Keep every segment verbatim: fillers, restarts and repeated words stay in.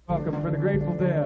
Welcome for the Grateful Dead.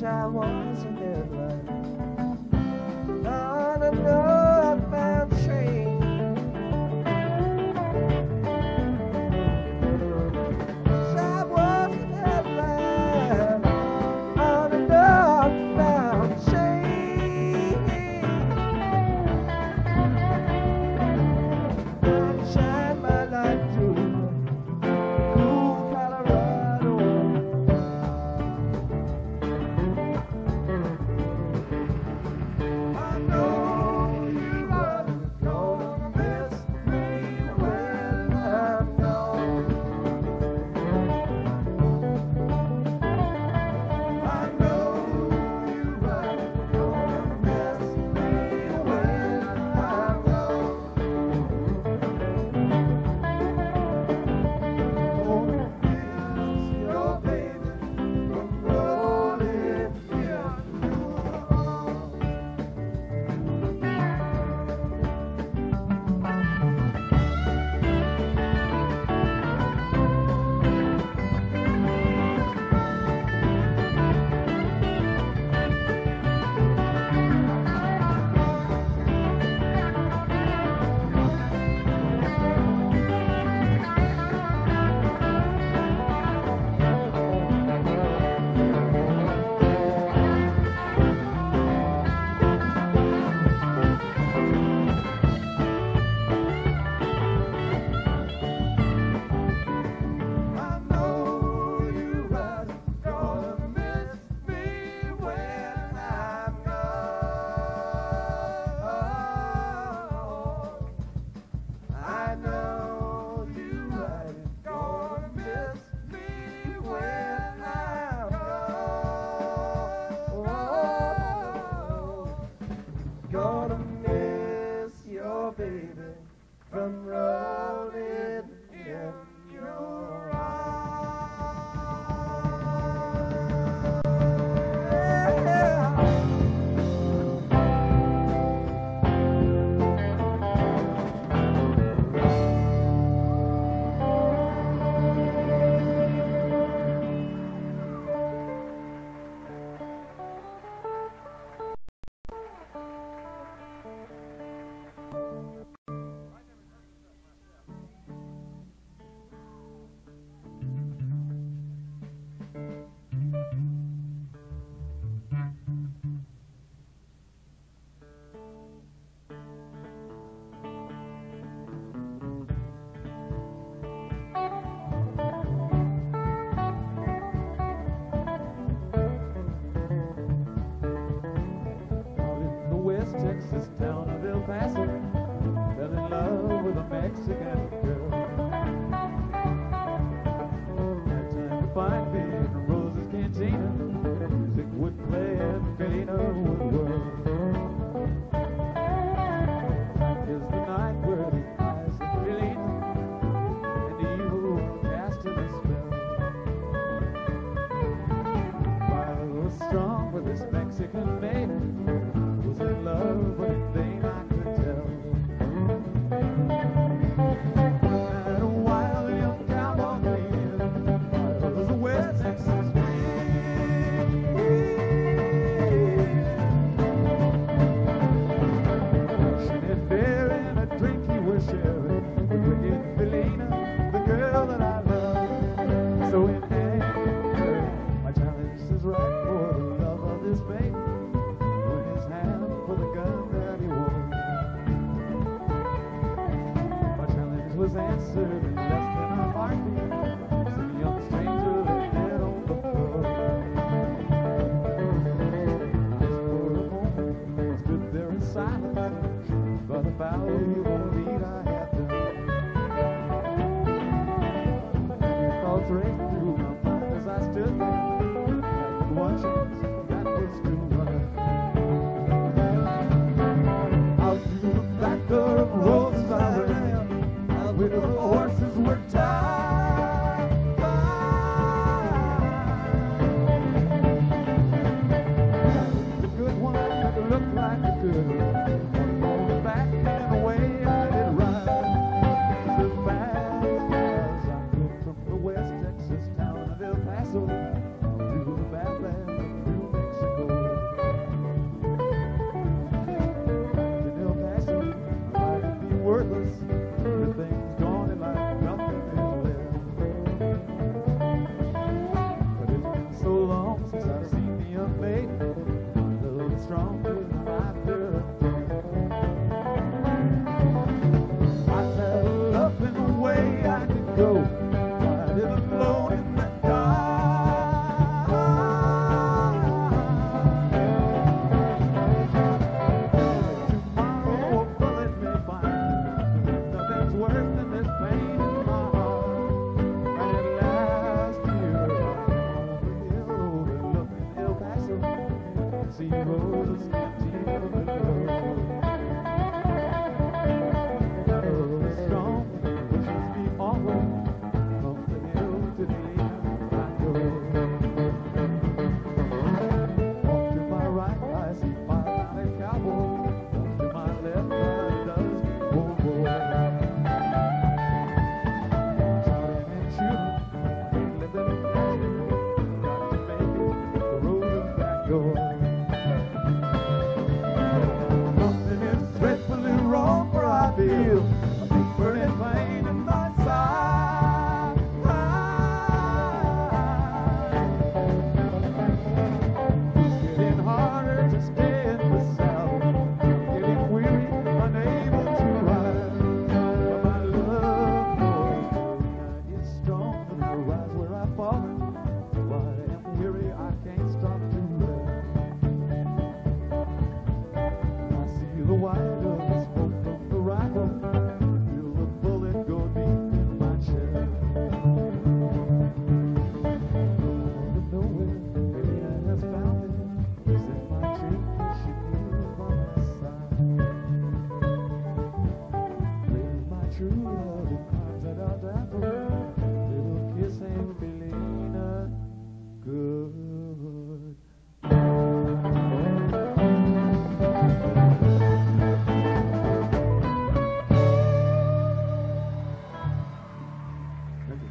wish I was in Atlanta on a northbound train. Wish I was in Atlanta on a northbound train. I'll shine my light through cool Colorado. I know you are gonna miss me when I'm gone. I know you are gonna miss me when I'm gone. Oh, miss your baby from rolling in your arms. I know you are gonna miss me when I'm gone. I know you are gonna miss me when I'm gone. Gonna miss your baby from rolling in your Out in the West Texas town of El Paso, fell in love with a Mexican girl. Had time to find me in Rose's Cantina. Music would play and Felina would whirl. Is the night where the eyes of Felina and evil cast in a spell. Fire was strong with this Mexican maiden, was in love, but in vain I could tell. And a wild young cowboy man, wild as a West Texas wind. Pushing it fair and a drink he was sharing with wicked Felina, the girl that I love. So in anger, my challenge is right for the love of this baby. With his hand for the gun that he wore. My challenge was answered in less than a heartbeat. So the young stranger lay dead on the floor. Just for a moment, I stood there in silence, but about evil deed I had done. Thoughts raced through my mind as I stood there, and one chance that was to run. Out through the back door of Rose's I ran, out where the horses were tied. go. I live alone in the dark. Tomorrow a bullet may find me. Nothing's worse than this pain in my heart. And at last year I'm on the hill overlooking El Paso. See roses canteen below. Strong pushes me onward from the hill to the end I go. Off to my right I see five-mounted cowboys. Off to my left I does whoa whoa. Shouting and shooting, ain't living and dashing. Got to make it the road is back door. Something is dreadfully wrong, for I feel a big burning pain in my side. It's getting harder to stay in the south. Getting weary, unable to rise. But my love knows it's strong enough to rise where I've fallen. Though I am weary, I can't stop to rest. I see the white of the smoke from the rifle. Feel the bullet go deep in my chest. Out of nowhere, Helena has found me. Set my cheek, she kneels by my side. Lay my true love in arms that I'll die for. Little kiss ain't Helena good. Thank you.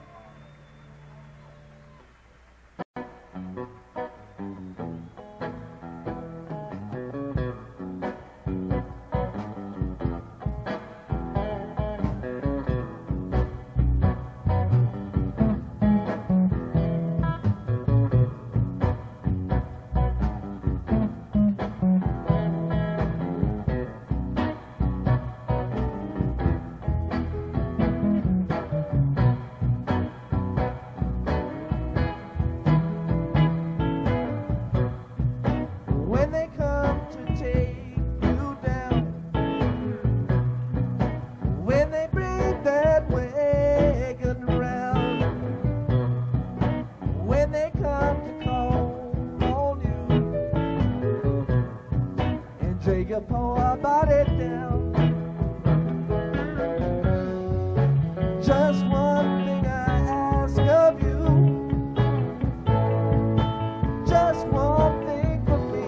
When they come to take you down, when they bring that wagon around, when they come to call on you and take your poor body down, just one thing I ask of you, just one thing from me.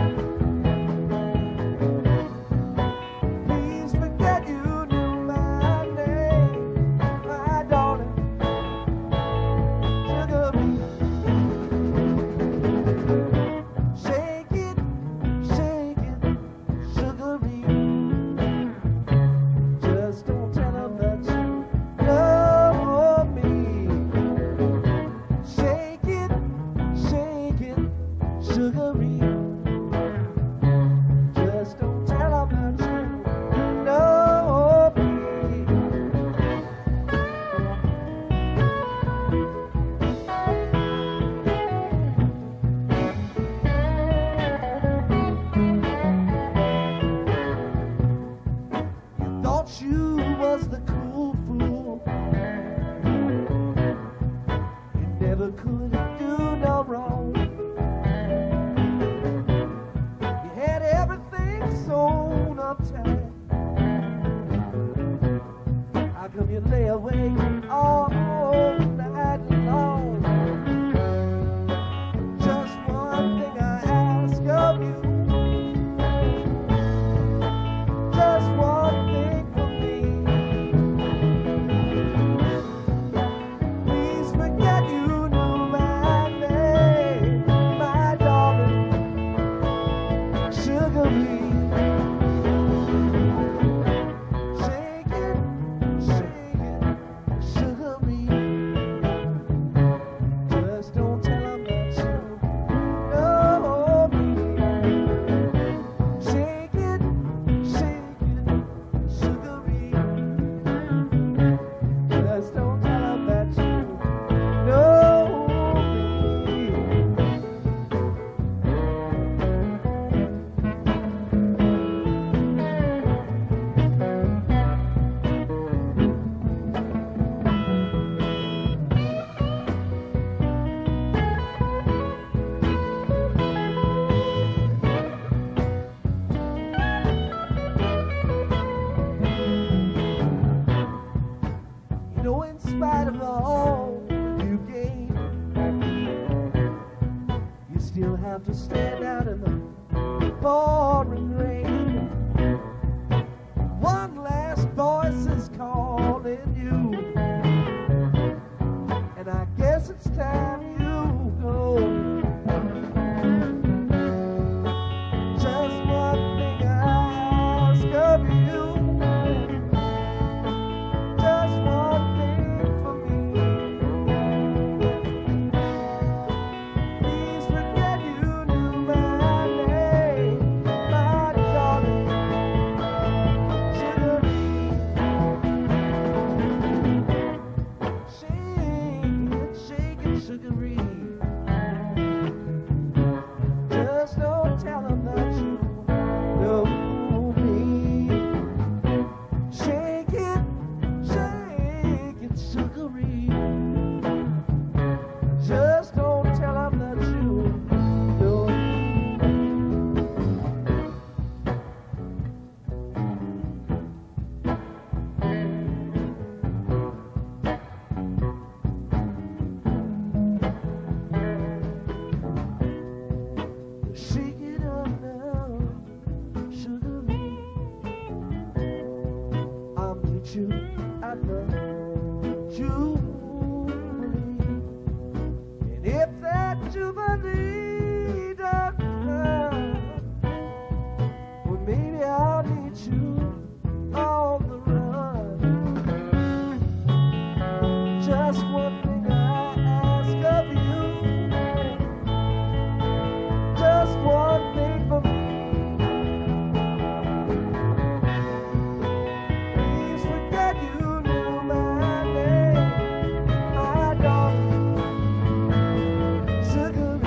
Please forget you knew my name, my darling, Sugaree. Shake it, shake it, Sugaree. Just don't tell them that you love me. Shake it, shake it, Sugaree. Just don't tell them that you know me. You thought you was the cool fool. You never could do no wrong. You had everything sewn up tight. How come you lay awake all night long? Just one thing I ask of you, just one thing from me. Please forget you knew my name, my darling, Sugaree. Shake it, shake it, So in spite of all you gain, you still have to stand out in the pouring rain. One last voice is calling you, and I guess it's time you go. Just one thing I ask of you, just one thing for me. Please forget you knew my name, my darling Sugaree. Shake it, shake it, Sugaree. Just don't tell them that you know me. Shake it, shake it, Sugaree. Just don't tell them that you know me. Shake it up now, Sugaree. I'll meet you at the Jubilee. And if that Jubilee don't come, well, maybe I'll meet you on the run. Just one thing I ask of you, just one thing for me. Please forget you knew my name, my darling Sugaree.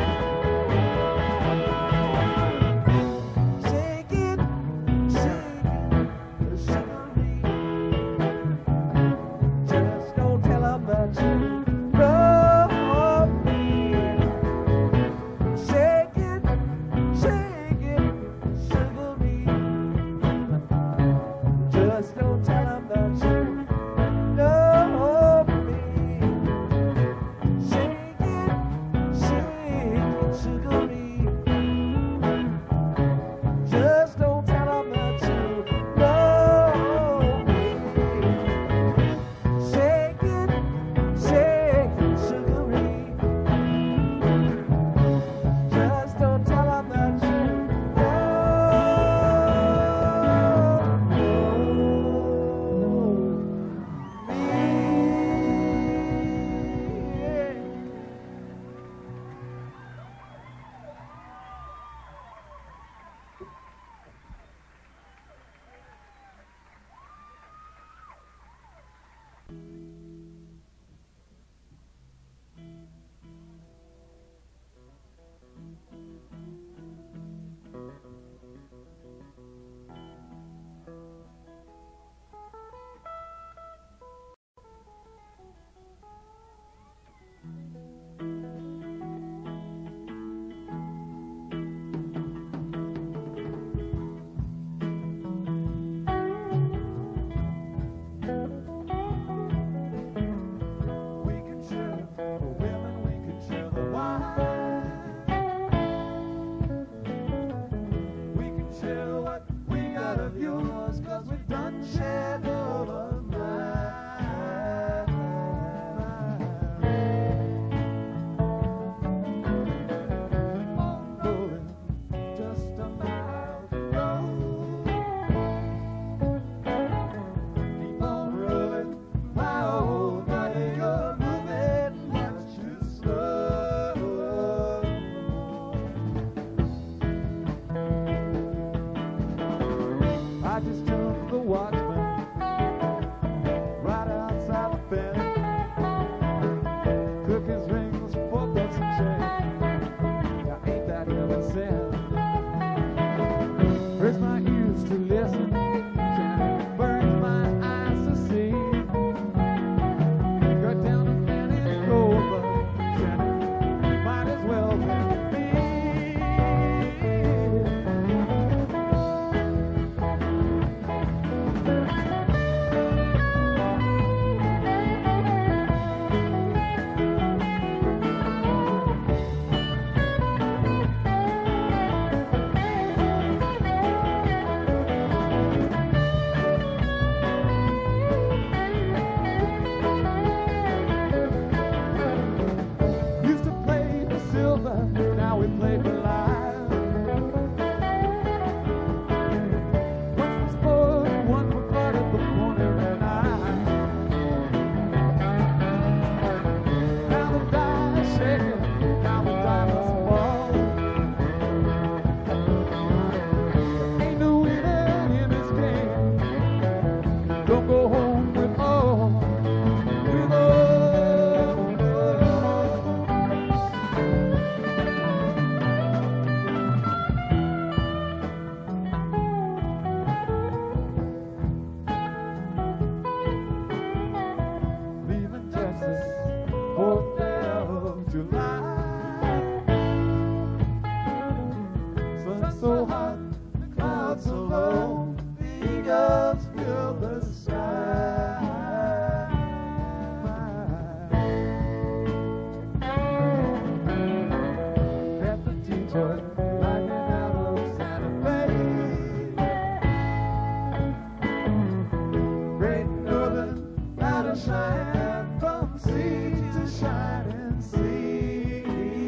shine from sea to shining sea.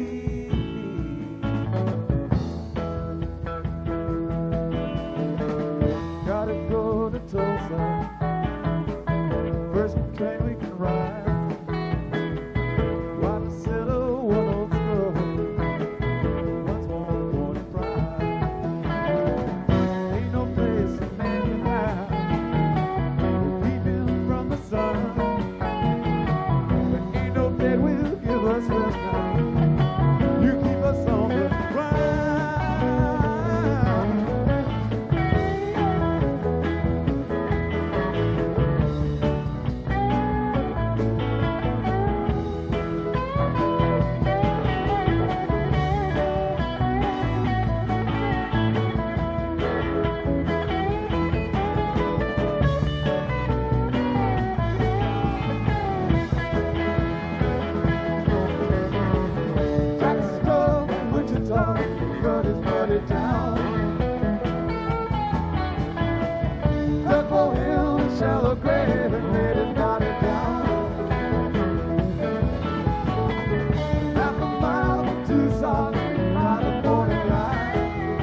Gotta go to Tulsa, first train we can ride. Want to settle one old score, once more born and fried. Ain't no place a man can hide, keep him from the sun. But ain't no bed will give us rest now. You keep us on the grind. Cut his body down. Dug for him a shallow grave and laid his body down. Half a mile from Tucson, out of border line.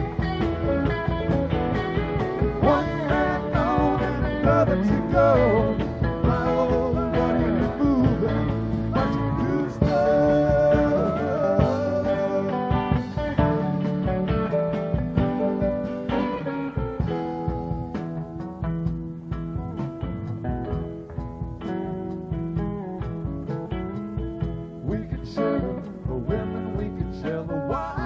One hand on and another to go. My old body is moving, much too slow. We can share the women, we can share the wine.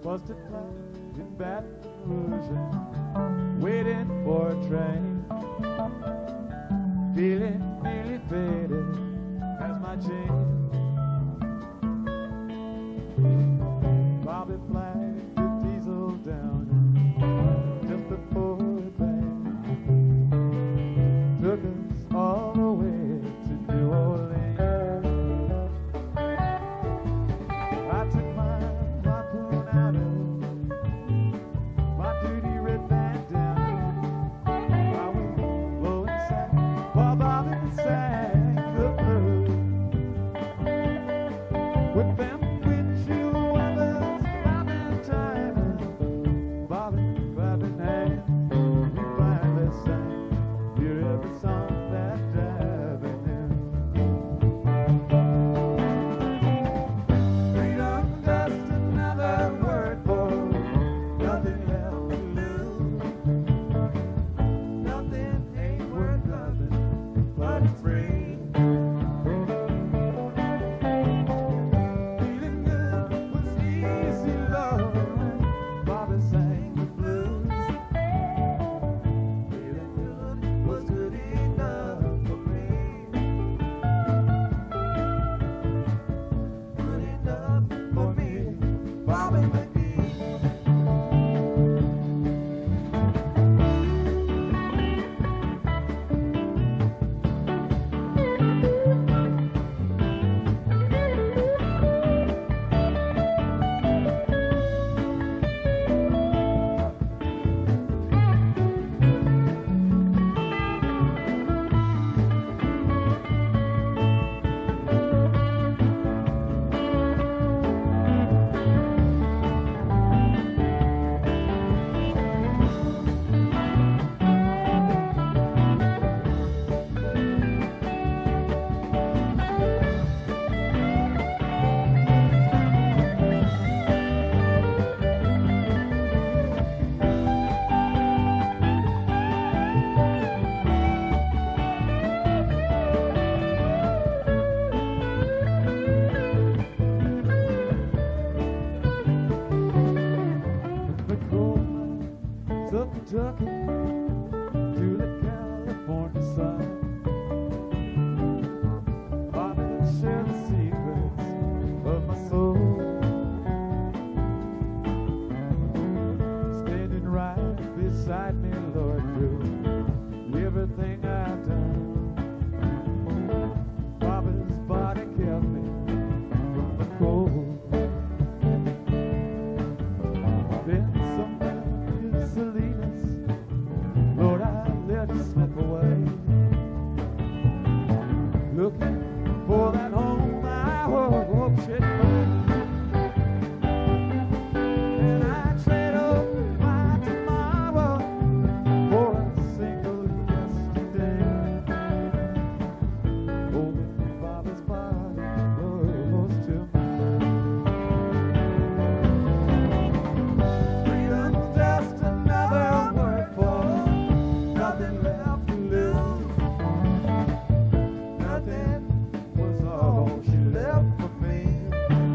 busted flat in Baton Rouge, waiting for a train, feeling nearly faded as my chain. Bobby flagged the diesel down just before the band took us all the way to New Orleans. I took my harpoon out of my duty red bandana. I was blowing sack while Bobby sang the blues. With them windshield wipers clapping time, Bobby clapping hands, we finally sang. Hear every song that driving in. Freedom, just another word for nothing left to lose. Nothing ain't worth nothing but it's free. Feeling good was easy, love. Bobby sang the blues. Feeling good was good enough for me. Good enough for me. Bobby McGee. The coal mines of Truckin to the California side. Bobby shared the secrets of my soul, standing right beside me, Lord, through everything I've done. Bobby's body kept me from the cold. Then some night Salinas, Lord, I let you slip away, looking for that home I hope should find. And I trade up my tomorrow for a single yesterday, holding Bobby's body close to mine. Freedom's just another word for nothing left to lose. Nothing was all she left for me.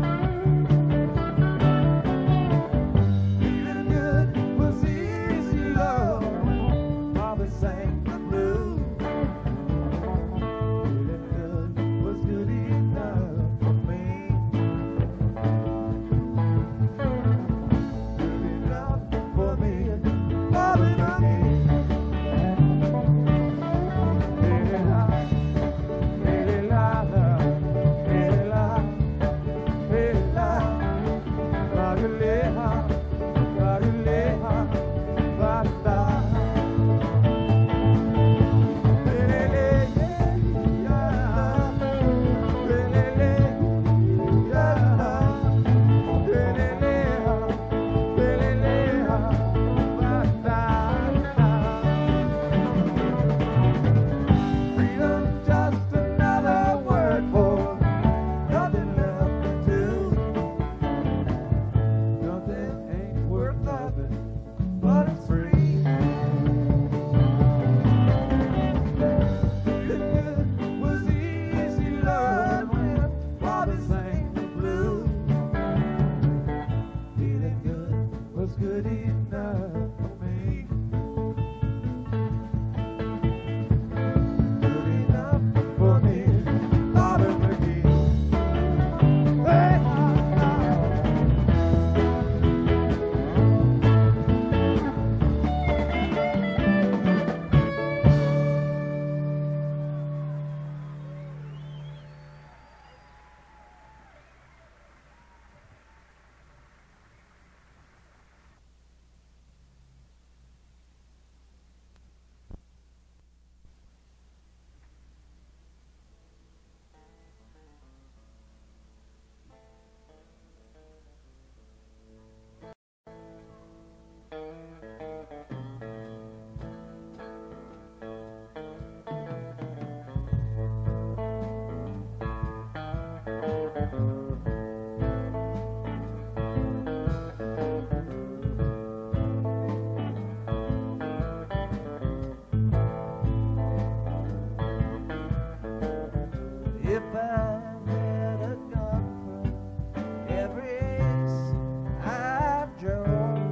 had a gun for every ace I've drawn.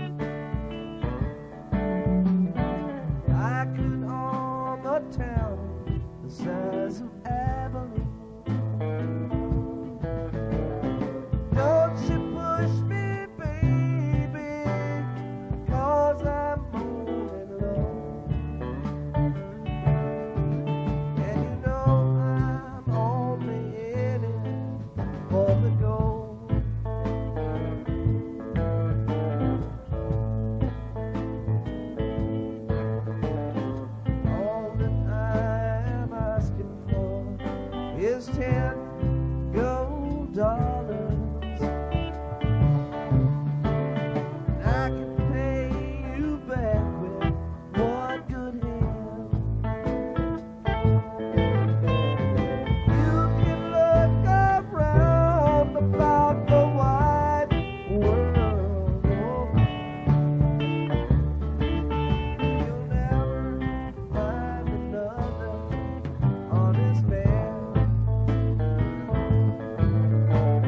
I could own the town the size of Abilene. Don't you push me, baby, 'cause I'm moving low. And you know I'm only in it for the gold. All that I'm asking for is ten gold dollars. And I can pay you back with one good hand. You can look around about the wide world. You'll never find another honest man.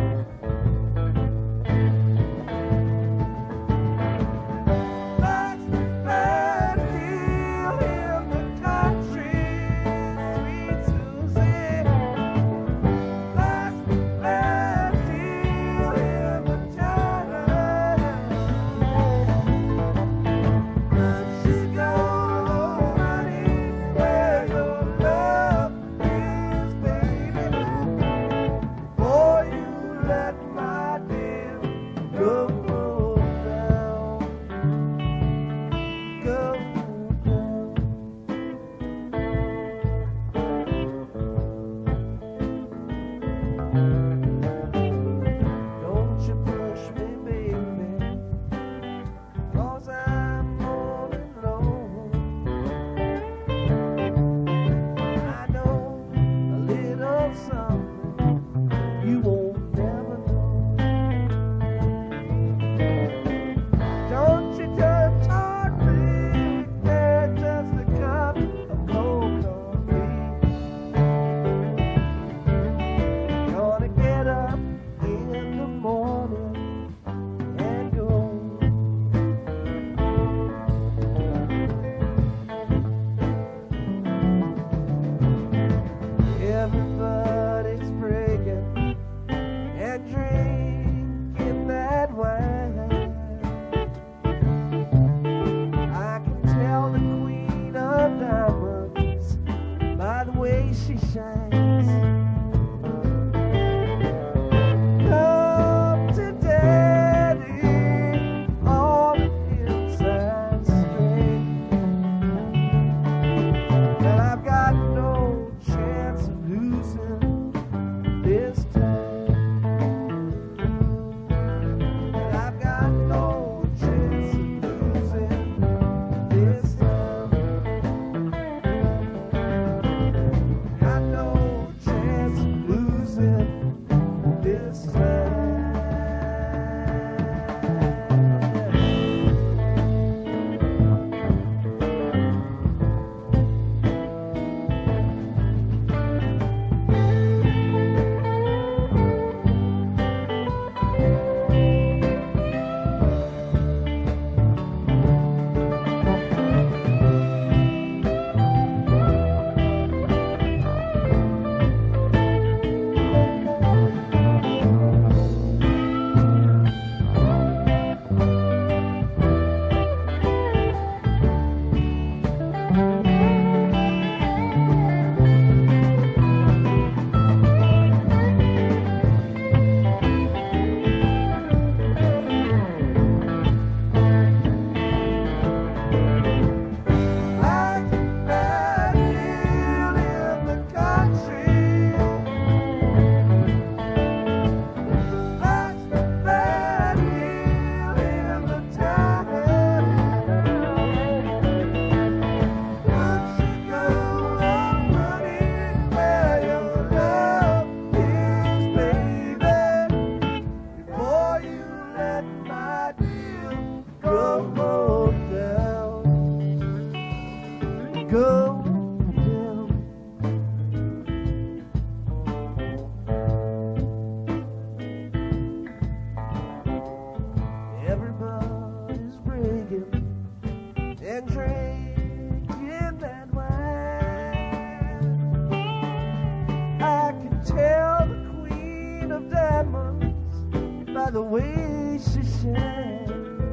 the way she shines.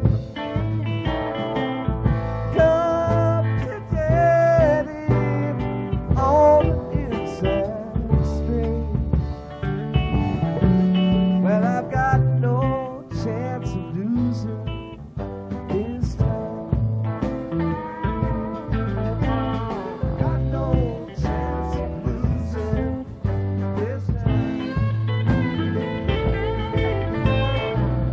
Come to daddy on the inside street. Well, I've got no chance of losing this time. Got no chance of losing this time.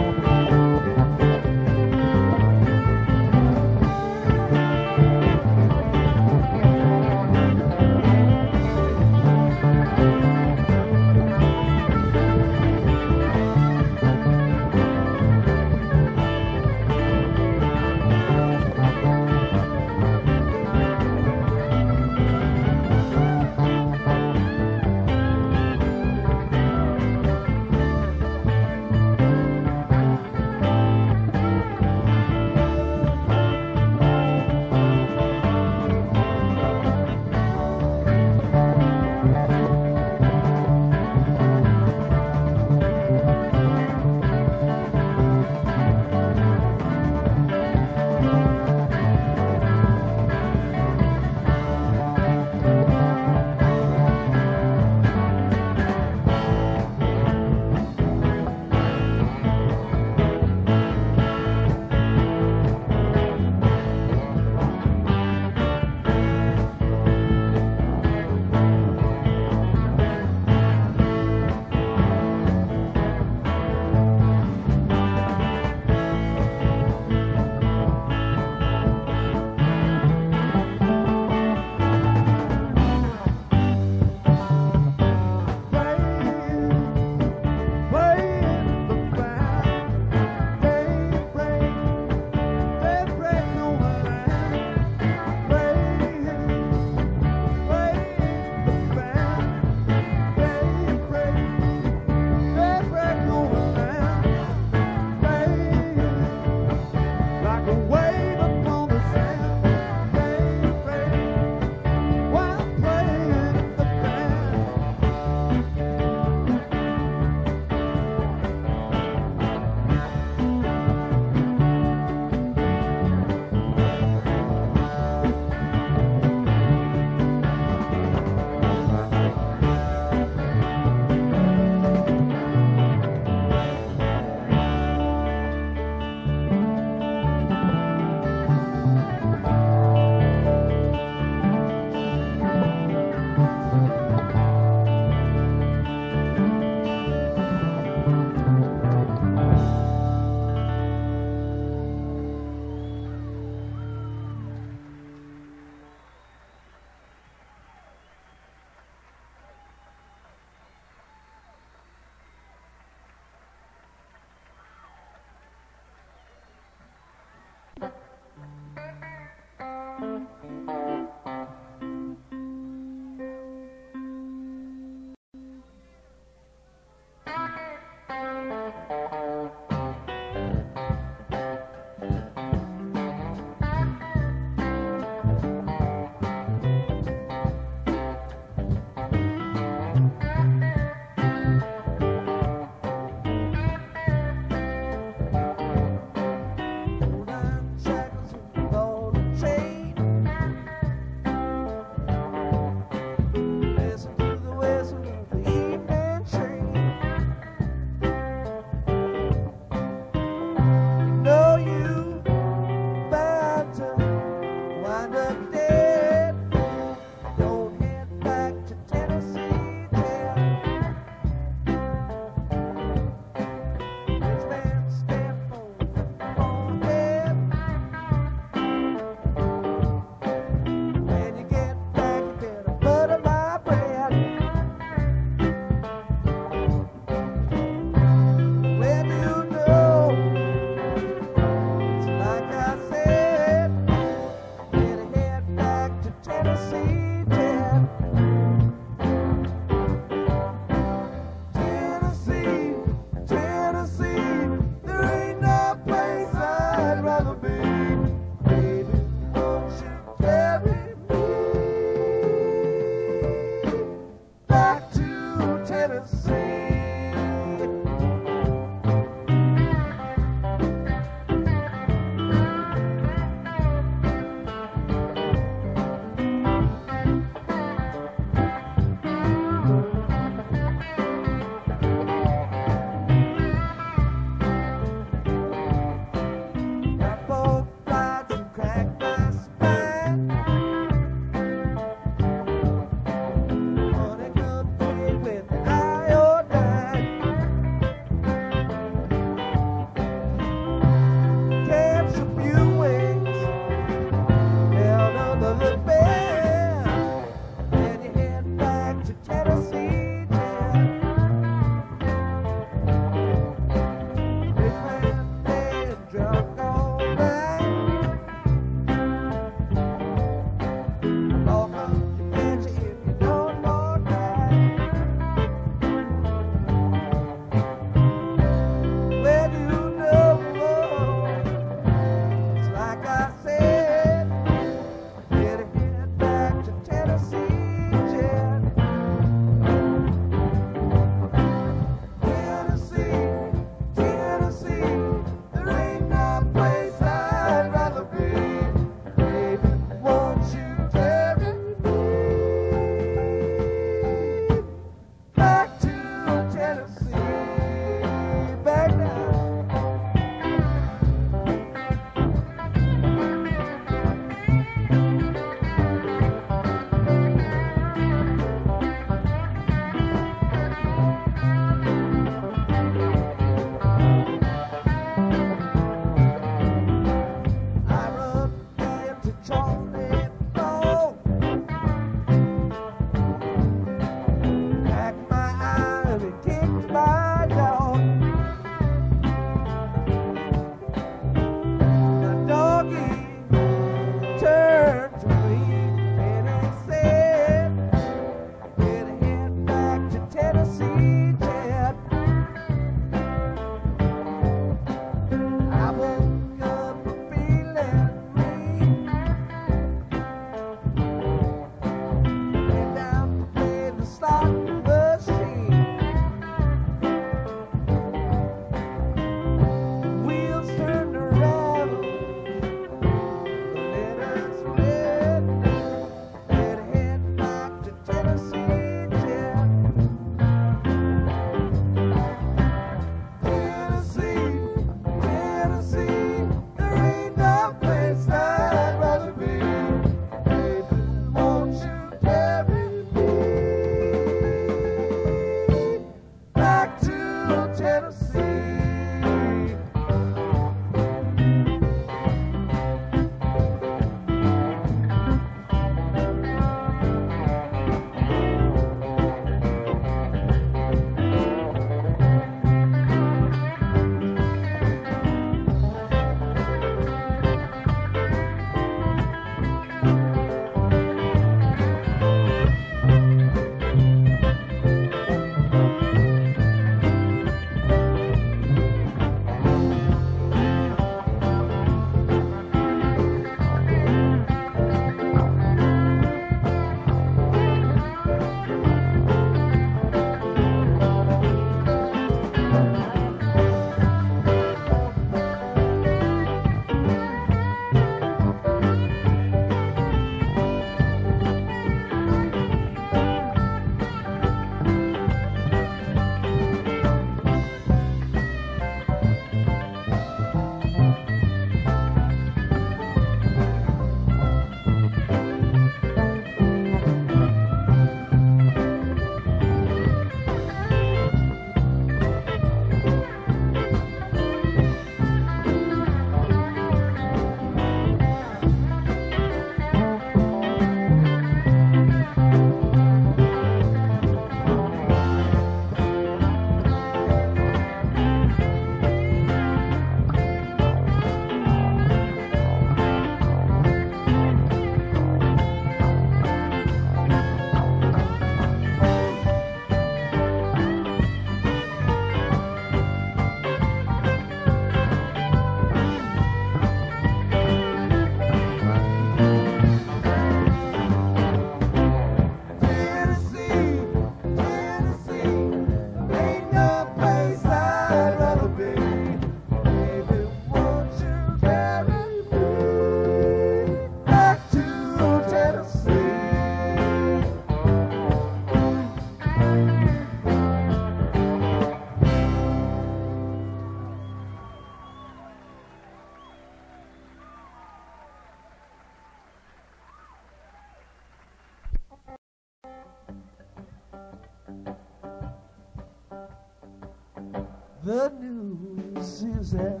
The news is out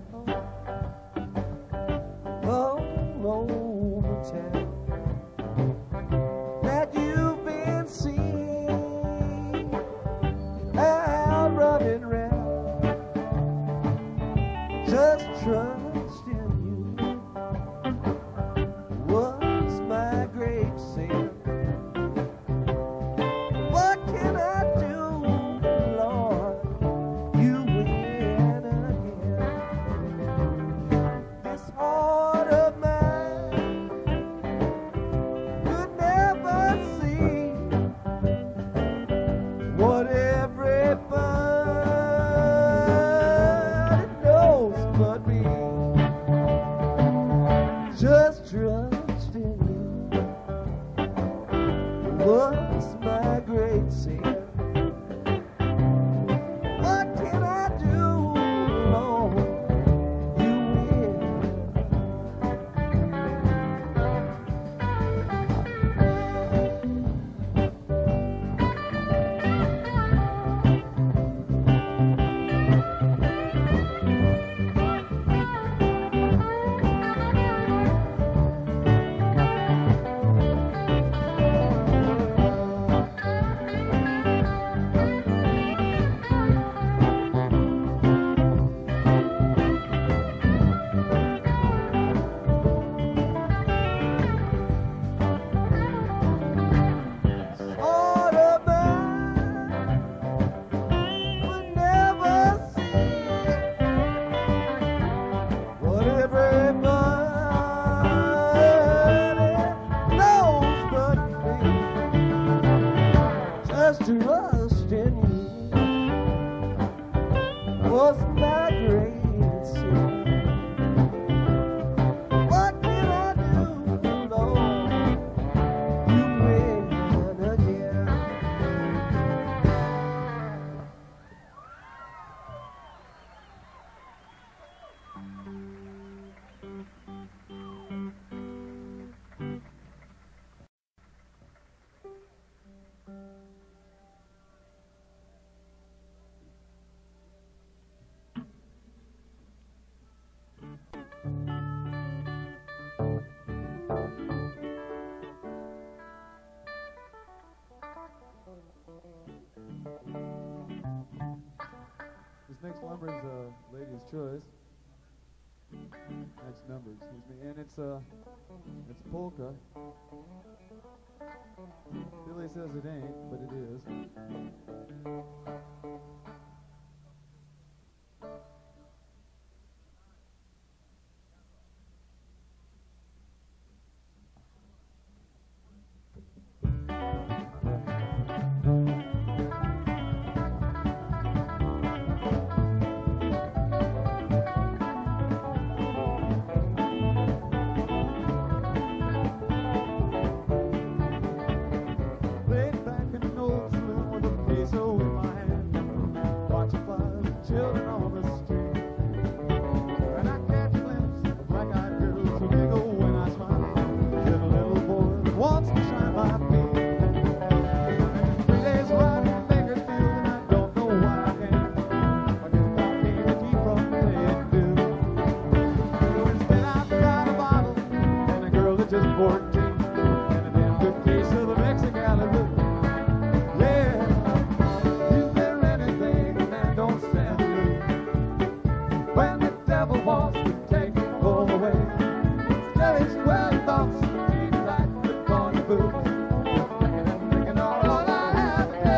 all over town that you've been seen out running round. Just trust in you was my great sin. What can I do, Lord? You win again. This heart of mine could never see what everybody knows but me. Just trust in you was my great sin. What can I do, Lord? You will. Heart of mine would never see what everybody knows but me. Just trust in you was my great sin. What can I do, Lord? You win again. This next number is a lady's choice. Next number, excuse me, and it's uh, it's polka. Billy says it ain't, but it is. Laid back in an old saloon with a Paso in my hand, watching flies, children on the street. And I catch a glimpse of black-eyed girls who giggle when I smile. Then a little boy wants to shine my feet. And three days riding in Bakersfield, and I don't know why I came. I guess I came to keep from playing dude. So instead I got a bottle and a girl that just fourteen, and a damn good case of the Mexicali Blues. Yeah, is there anything a man don't stand to lose? When the devil wants to take it all away, still his twelve thoughts keep like the corner boots. Thinking and thinking all, all I have to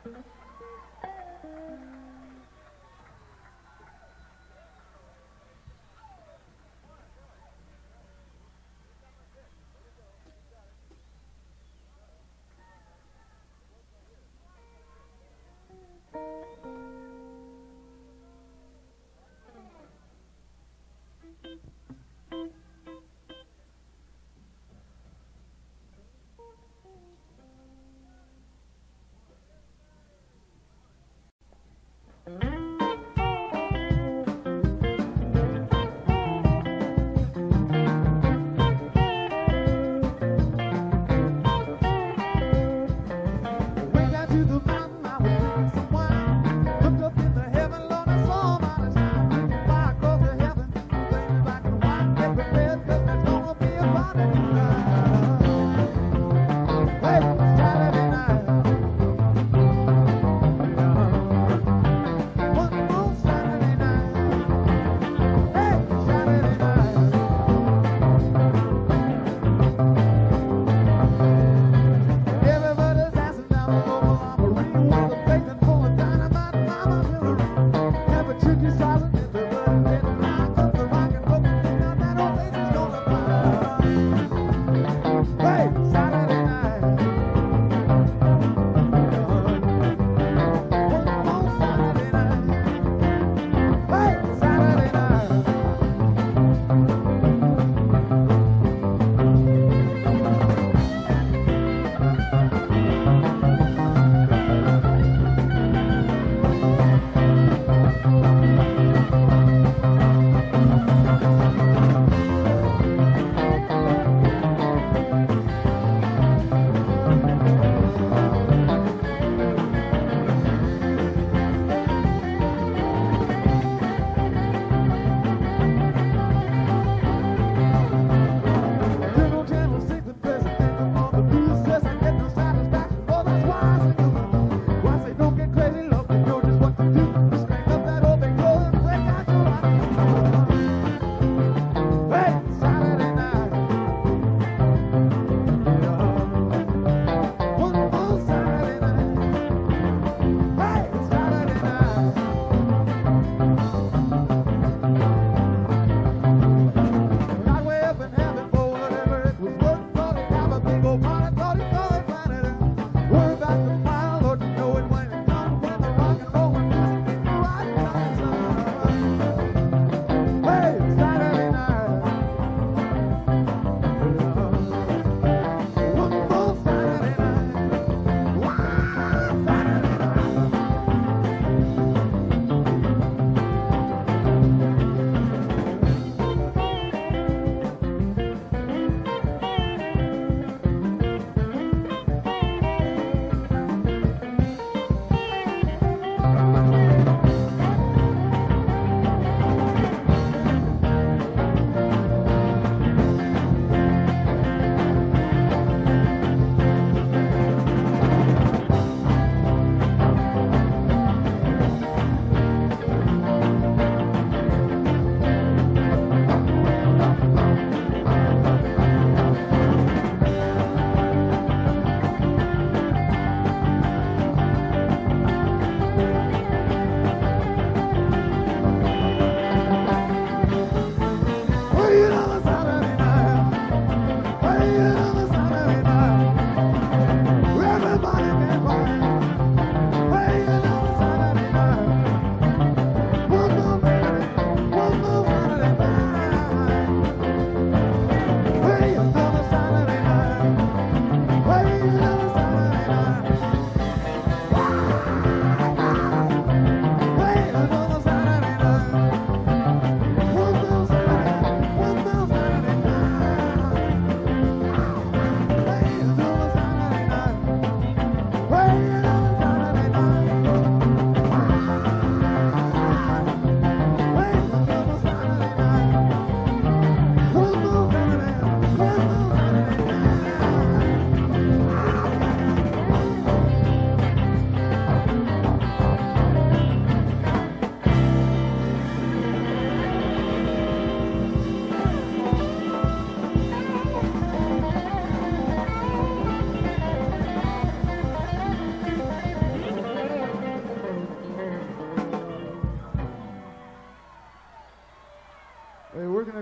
Thank you.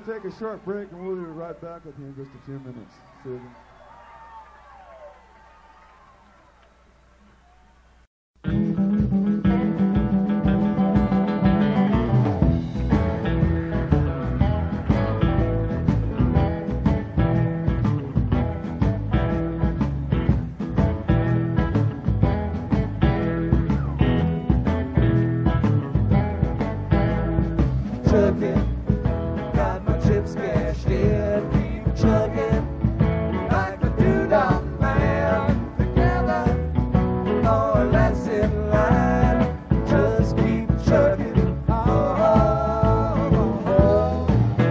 going to take a short break, and we'll be right back with you in just a few minutes. See you. Truckin', got my chips cashed in, keep truckin', like a do-dum man. Together, more or less in line, just keep truckin'. Oh, oh, oh,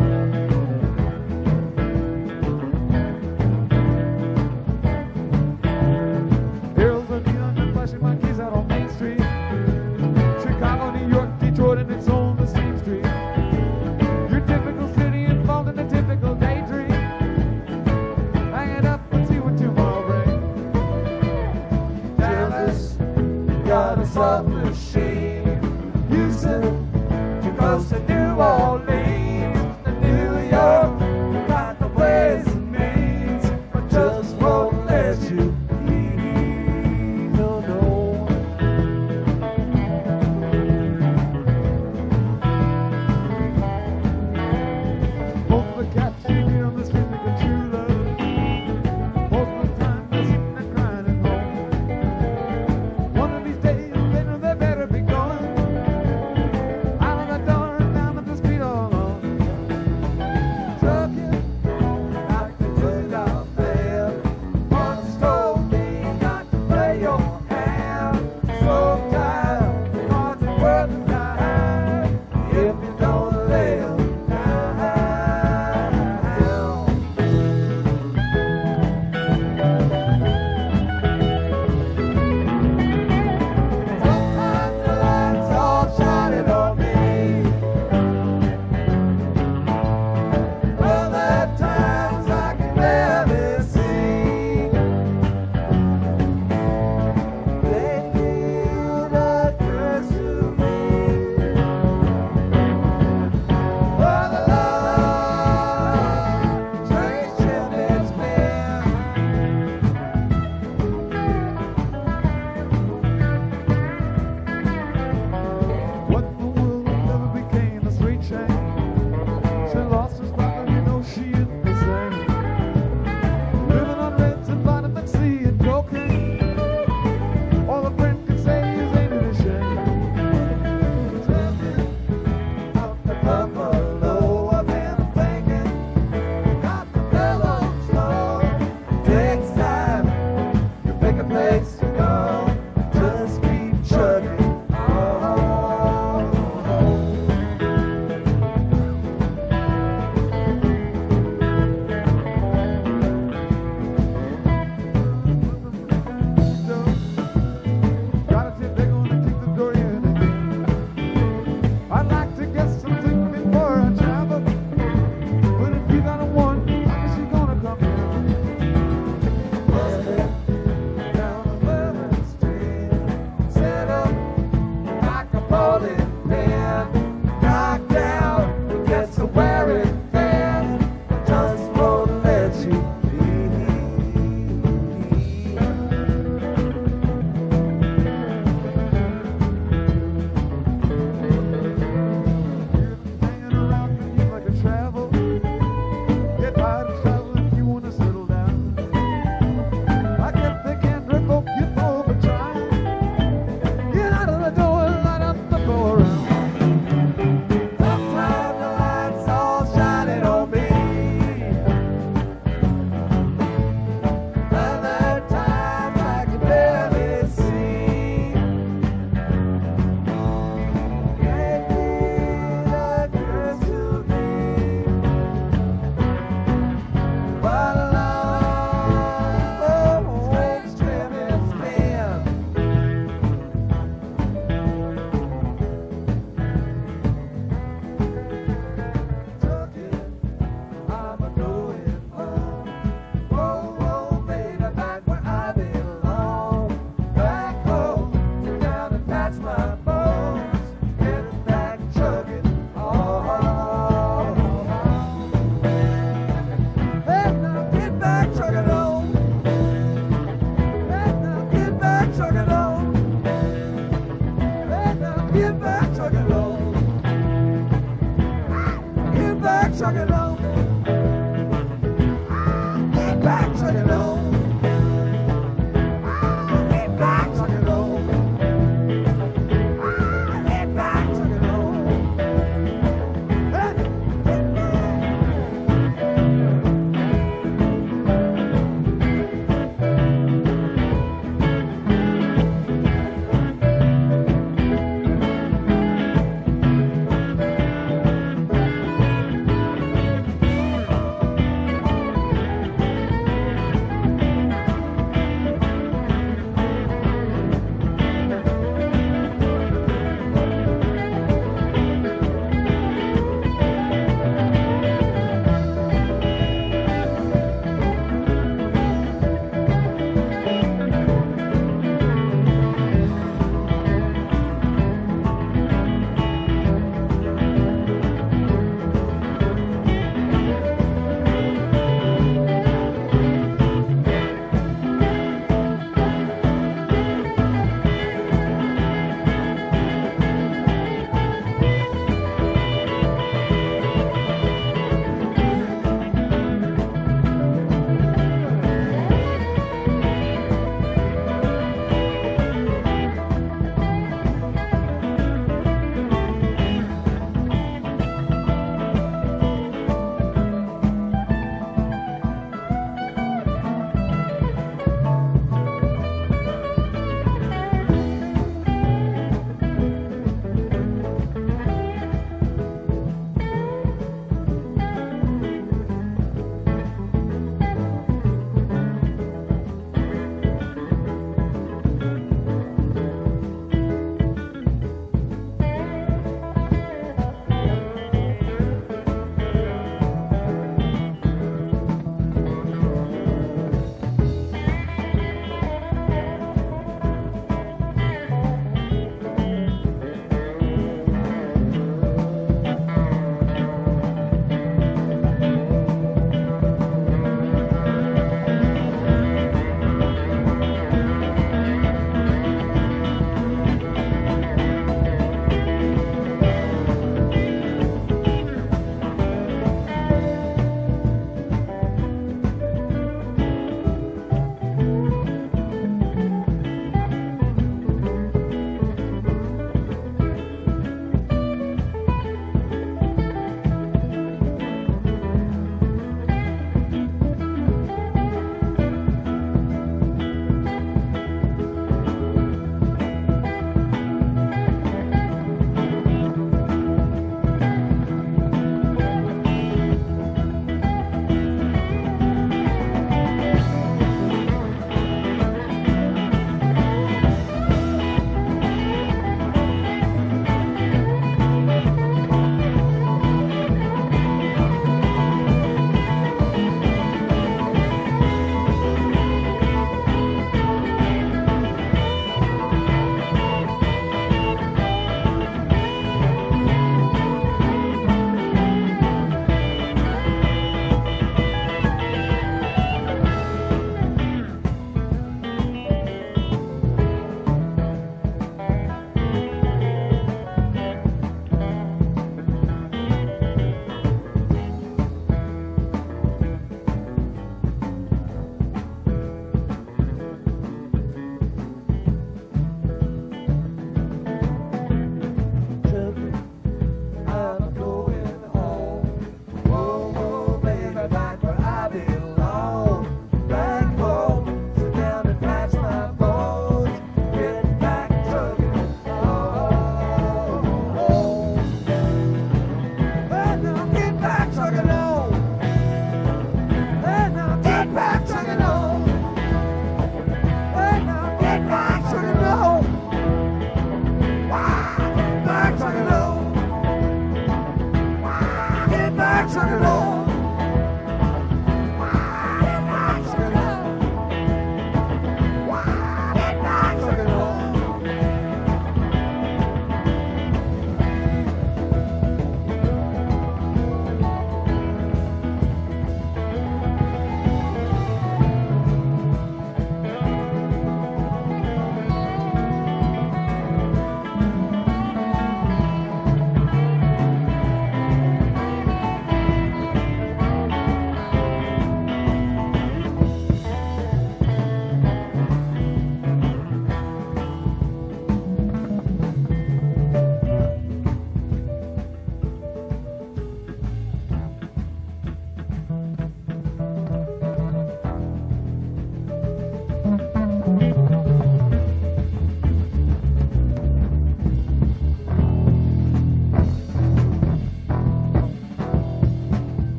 Here's a neon and flashing my keys out on Main Street. Chicago, New York, Detroit, and it's on the same street. Your typical city involved in a typical daydream. Hang it up and see what tomorrow brings. Dallas, got a slot machine. Houston, too close to New Orleans. To New York, got the ways and means, but just won't let you leave. No, no. Most of the cats you meet on the street think of true love. Most of the time they're sitting and crying at home. One of these days they know they better be going out of the door and down at the street all alone. Truckin', like the good old man.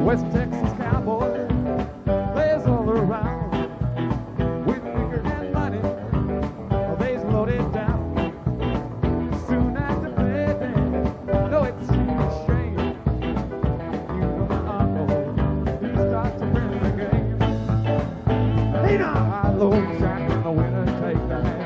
West Texas cowboy plays all around with liquor and money. Oh, they's loaded down. Soon after playing, no, it seems a shame. You know my uncle, he starts to win the game. Hey now, high low jack in the winter, take the hand.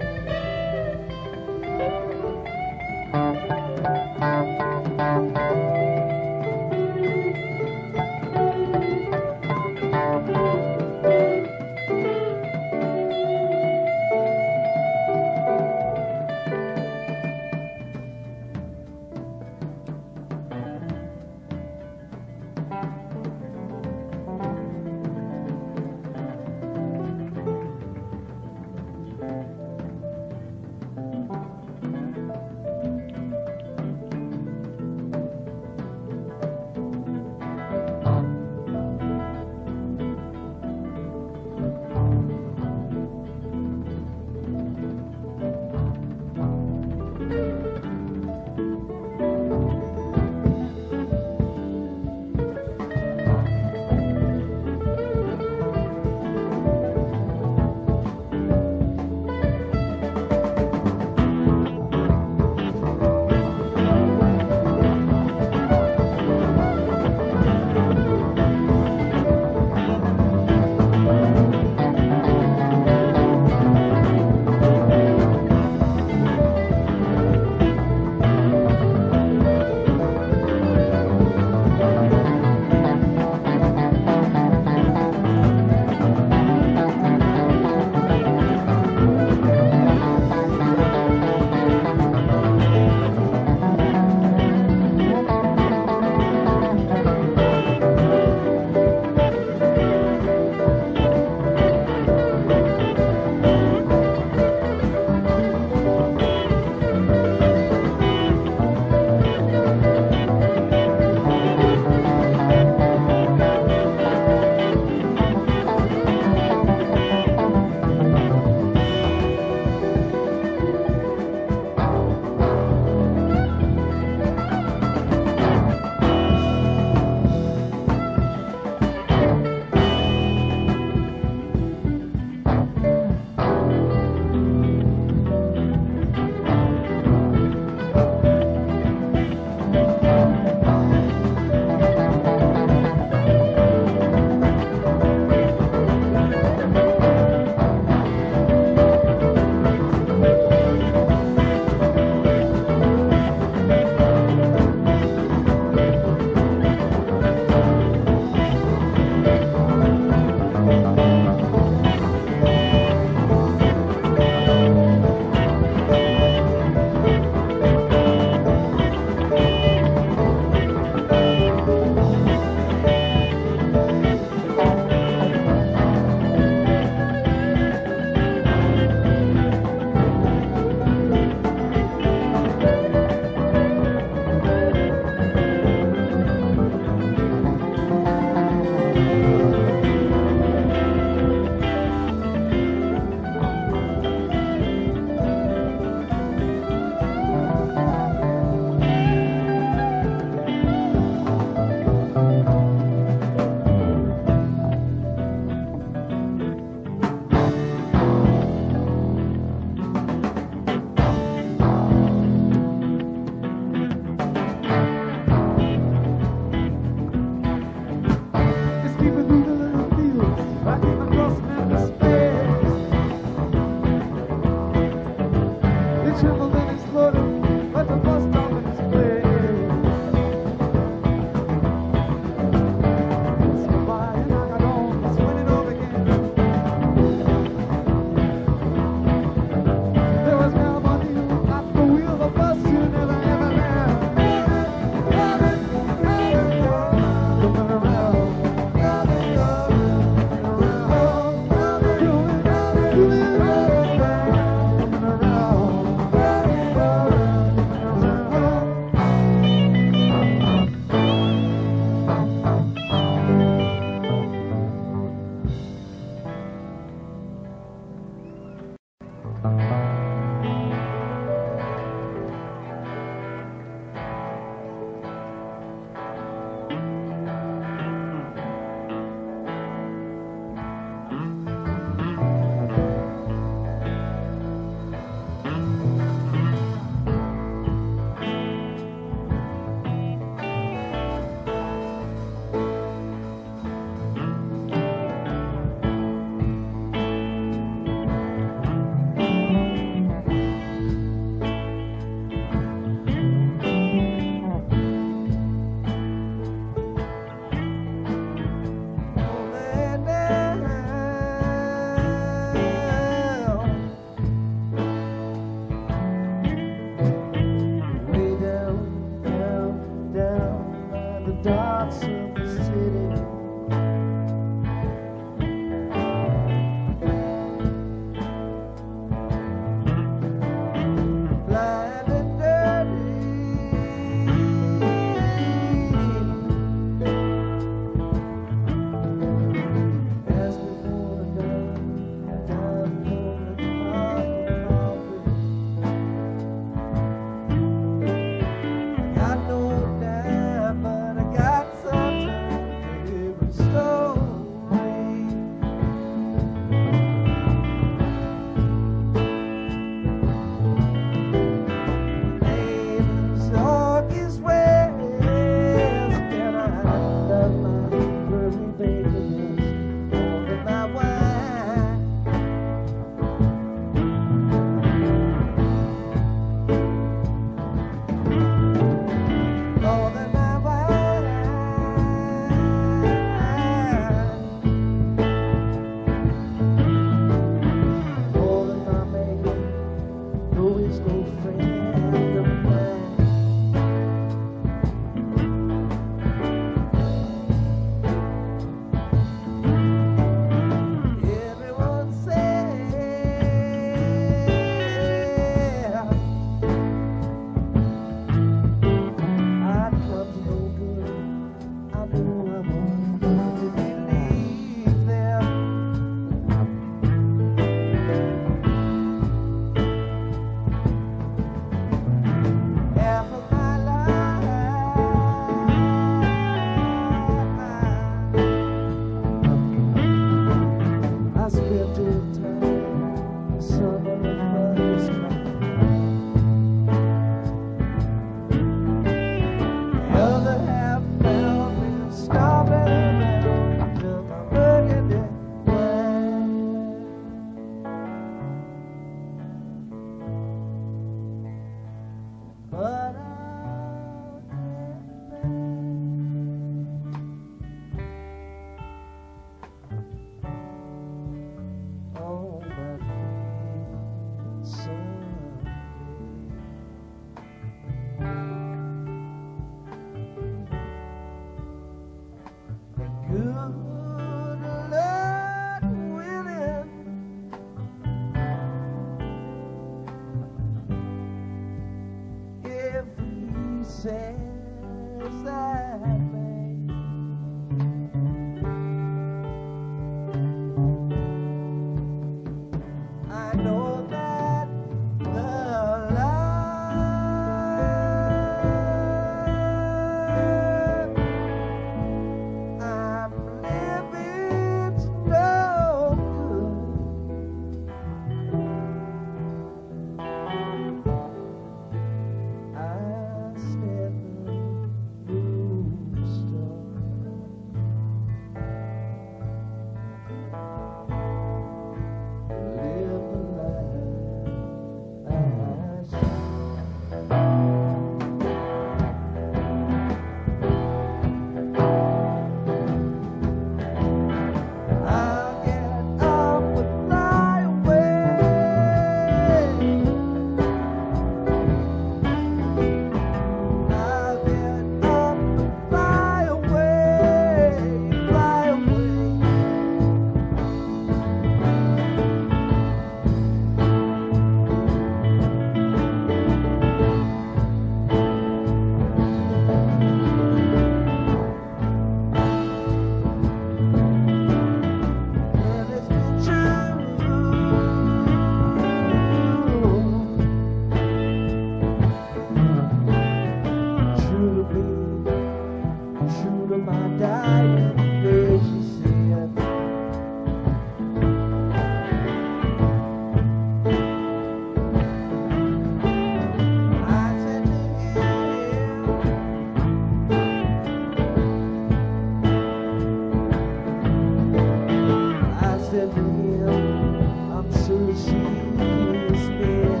she's been.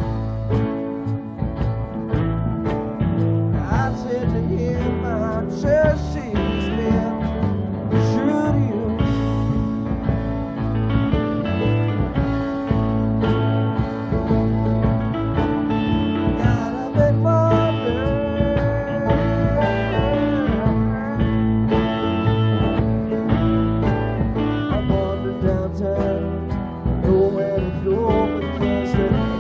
I said to him, I'm sure she's been true to you. God, I've been wondering. I wandered downtown, nowhere to go because there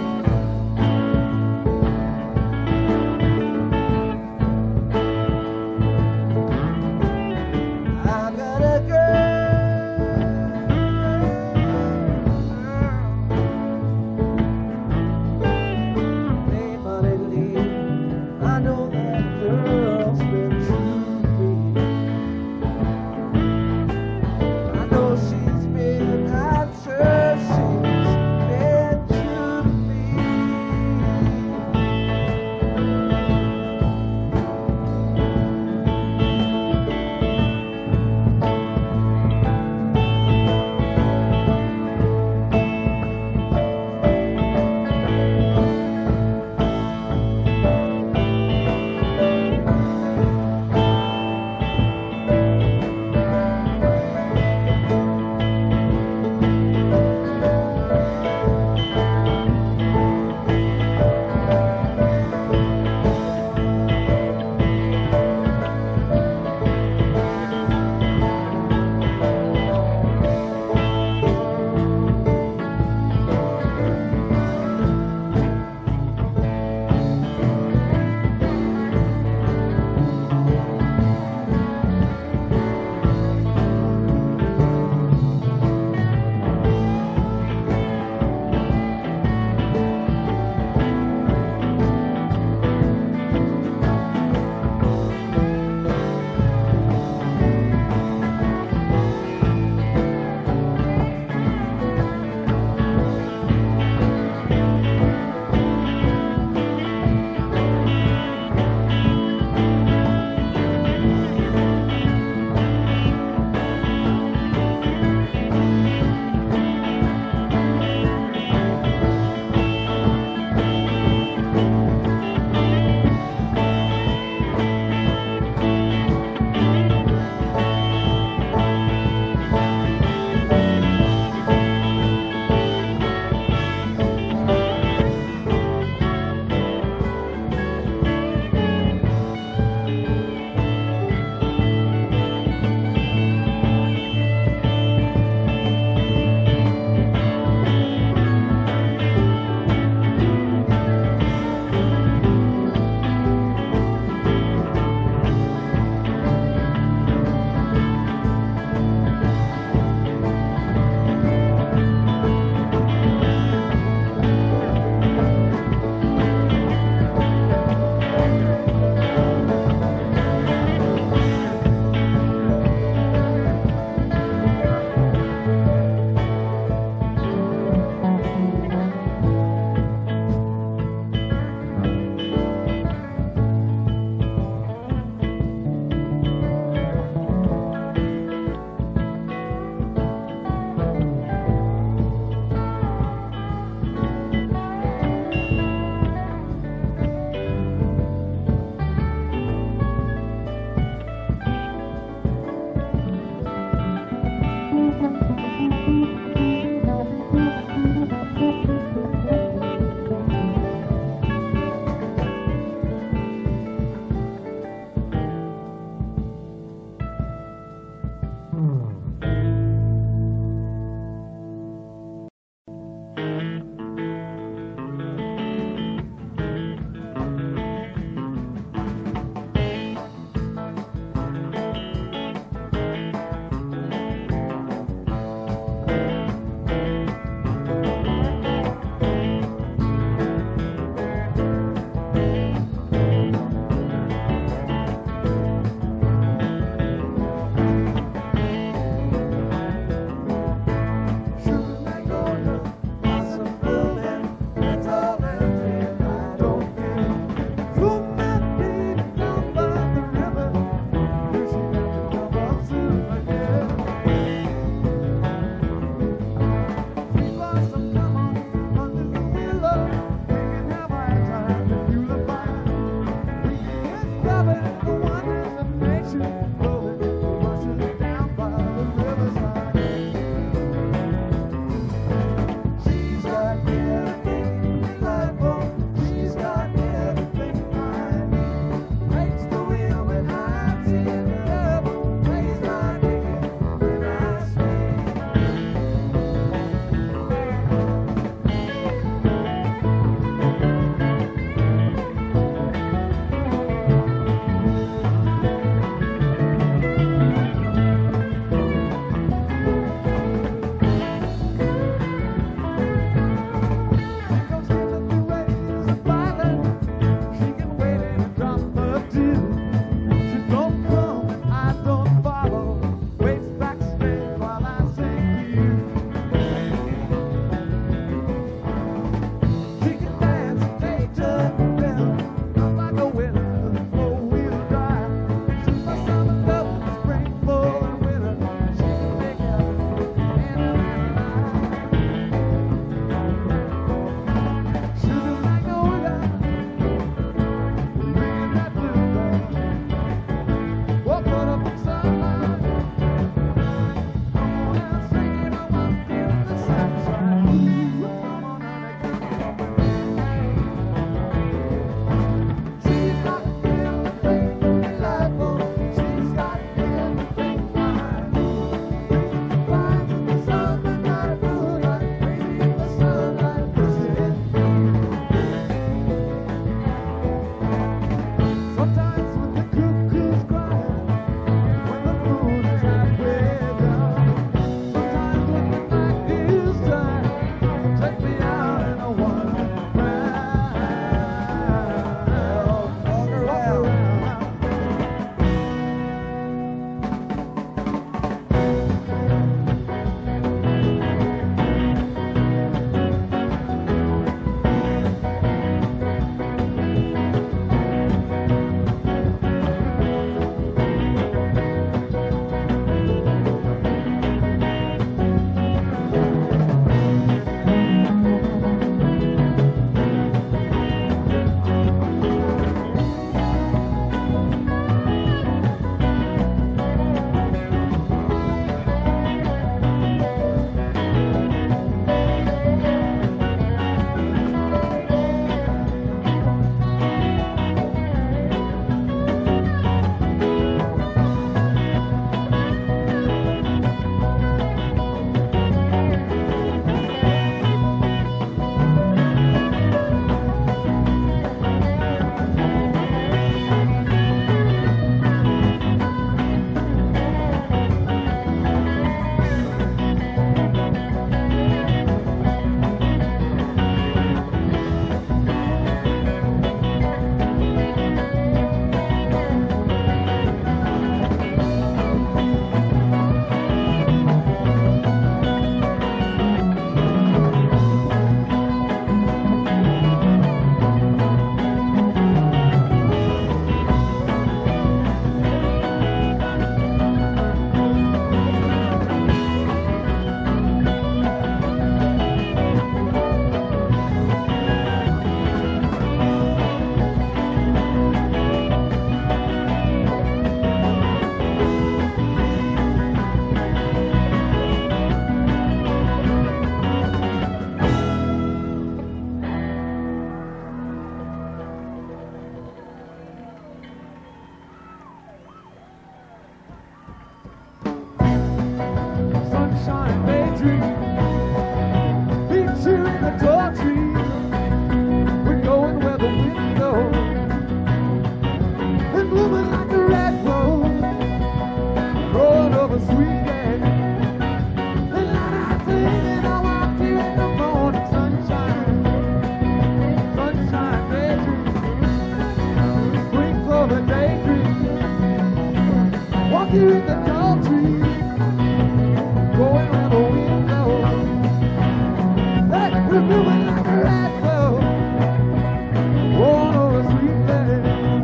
here in the country, going around the window. Hey, we're moving like a rat tail, on a sweet day.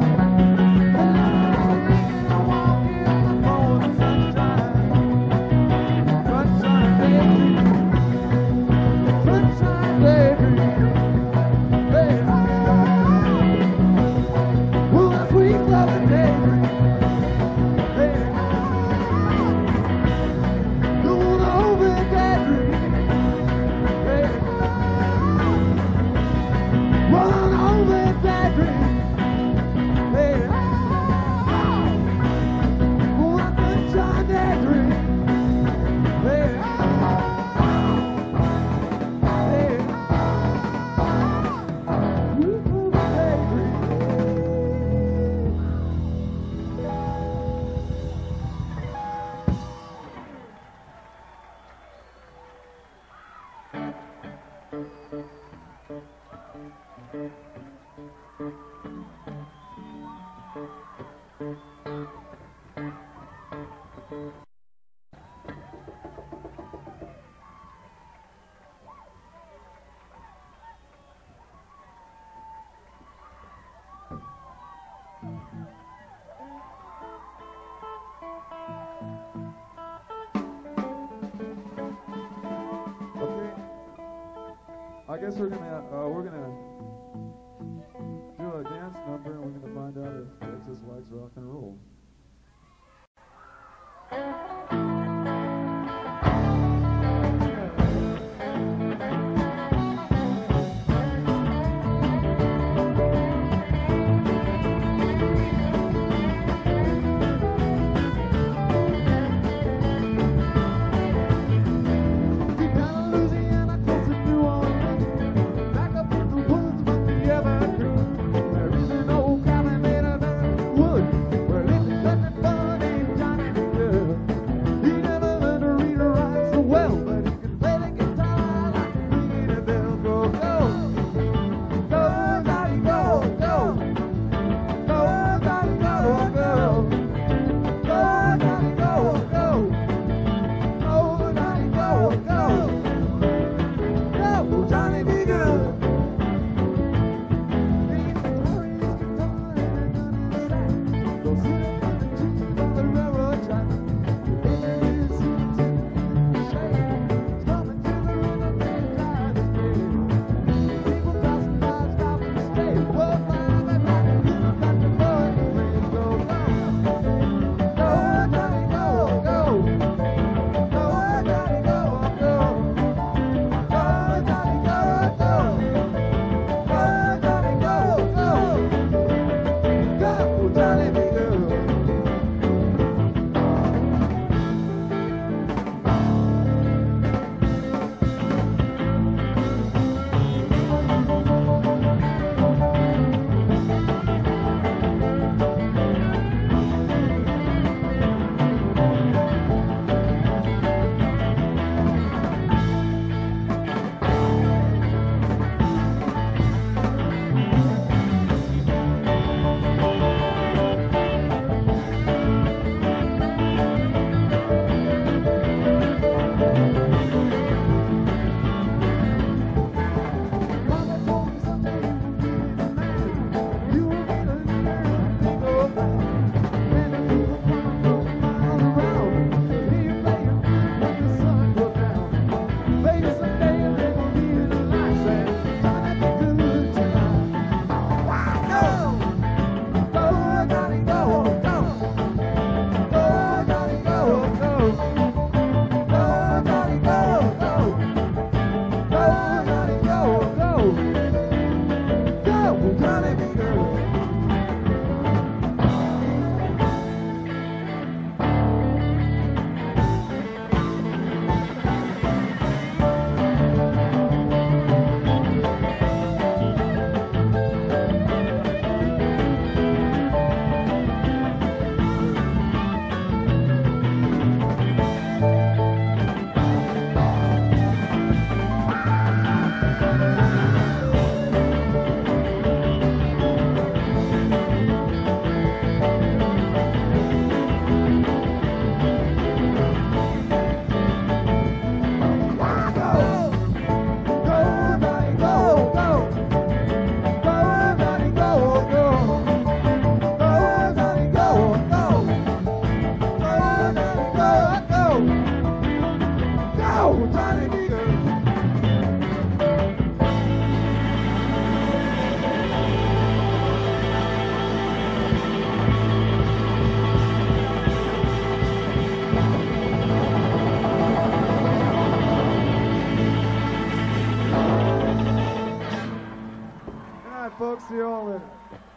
And I'm walking on the morning sunshine, sunshine daydream, sunshine daydream. Hey, well, that sweet loving daydream. I guess we're gonna uh, we're gonna do a dance number, and we're gonna find out if Texas likes rock and roll. There is an old cabin made of wood where living folks. See you all later.